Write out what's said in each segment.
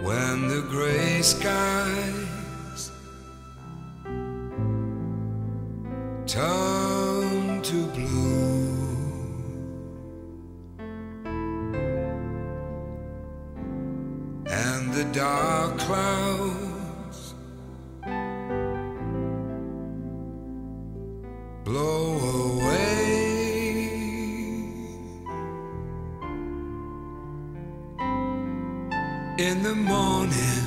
when the gray skies turn to blue, and the dark clouds blow away. In the morning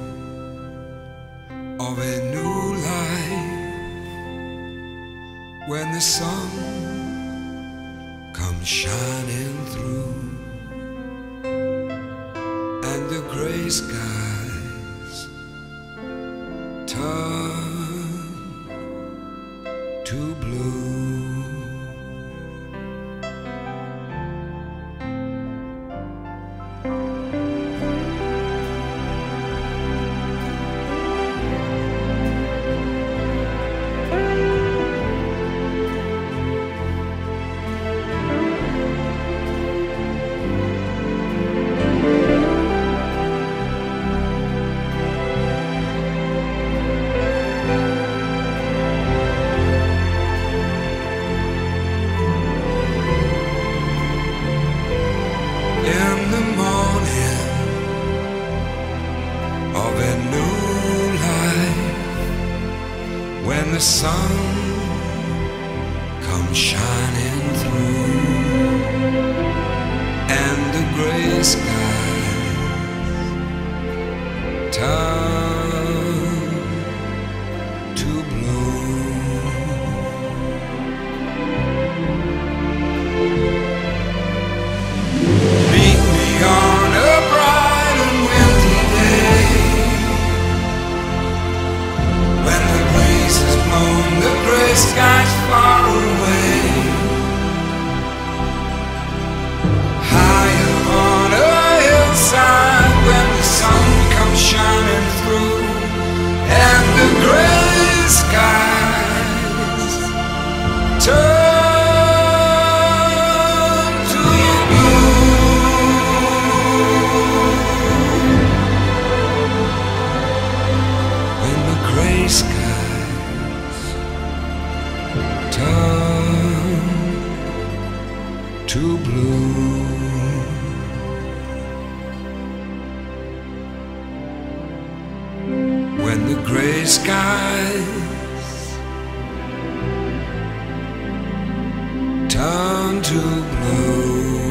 of a new life, when the sun comes shining through, and the gray skies turn to blue. Of a new life, when the sun comes shining through, and the gray skies turn to blue. Meet me on a bright and windy day, when the breeze has blown the gray skies far away. High upon a hillside, when the sun comes shining through, and the gray skies turn to blue. When the gray skies turn to blue. When the gray skies turn to blue.